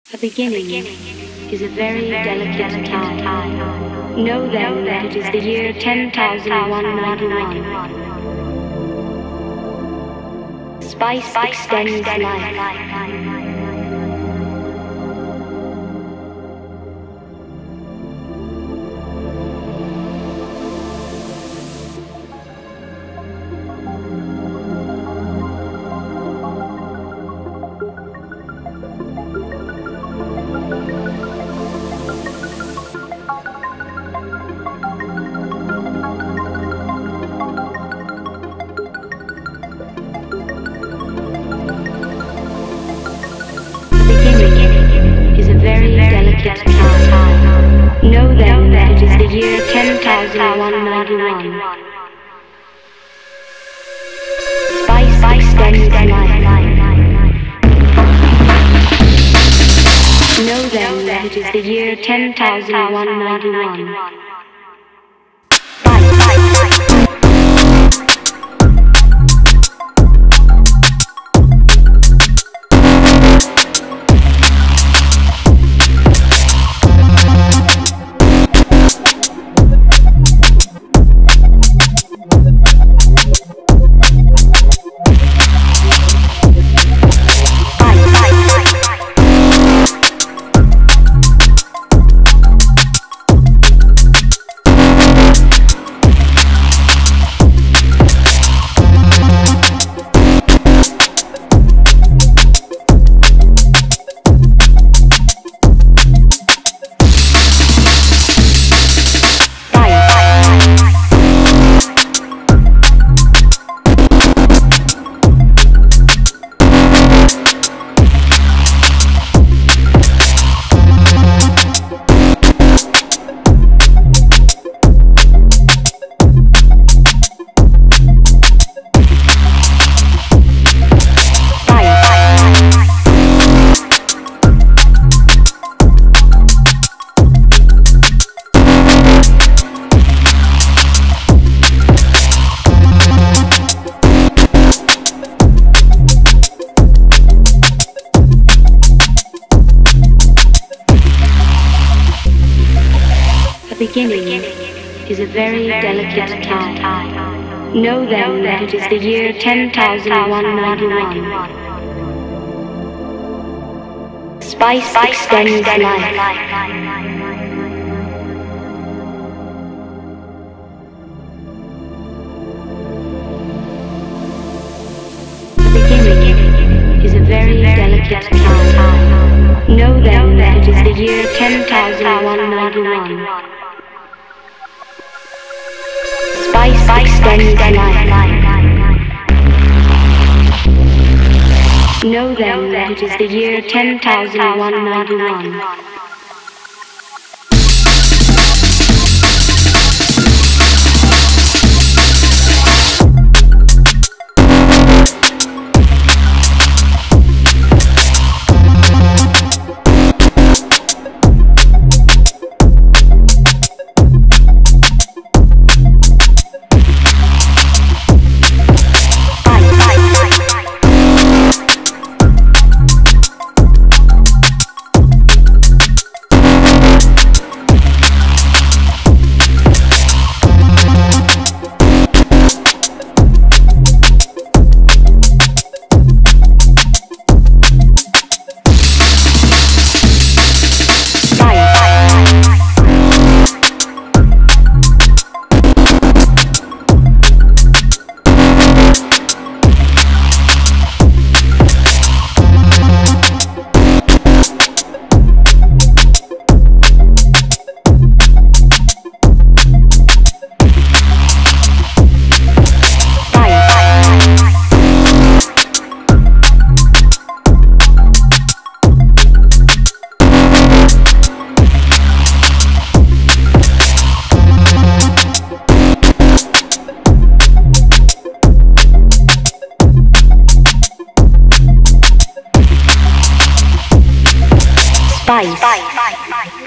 A beginning is a very delicate time. Know then that it is the year 10,191. Spice extends life. Know then that it is the year 10,191. Spice extends life. Know then that it is the year 10,191. Beginning is a very delicate time. Know then that it is the year 10,191. Spice extends life. Beginning is a very delicate time. Know then that it is the year 10,191. Spice extends life. Know then that it is the year 10,191. Spice.